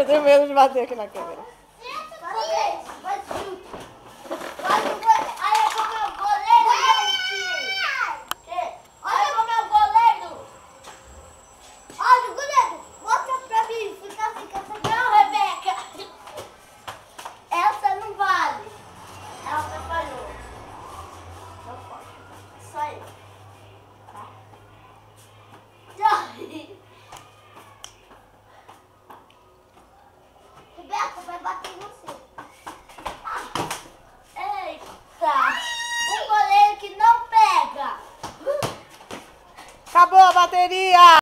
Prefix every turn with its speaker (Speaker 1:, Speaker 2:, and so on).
Speaker 1: Eu tenho medo de bater aqui na câmera.
Speaker 2: Parabéns, vai junto. Olha como é o goleiro, gente. Olha como é o goleiro. Olha o goleiro. Mostra pra mim. Fica. Não, Rebeca. Essa não vale. Ela atrapalhou. Não pode. Isso aí. Tá? Rebeca, vai bater em você. Eita! Um goleiro que não pega!
Speaker 1: Acabou a bateria!